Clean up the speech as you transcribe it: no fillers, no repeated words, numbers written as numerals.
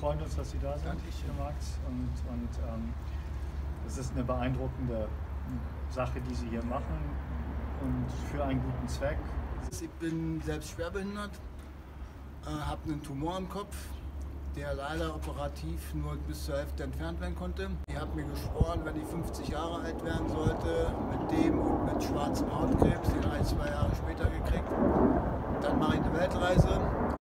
freuen uns, dass Sie da sind, Sven Marx. Und es ist eine beeindruckende Sache, die Sie hier machen und für einen guten Zweck. Ich bin selbst schwerbehindert, habe einen Tumor im Kopf, der leider operativ nur bis zur Hälfte entfernt werden konnte. Ich habe mir geschworen, wenn ich 50 Jahre alt werden sollte, mit dem und mit schwarzem Hautkrebs, den habe ich 2 Jahre später gekriegt, dann mache ich eine Weltreise.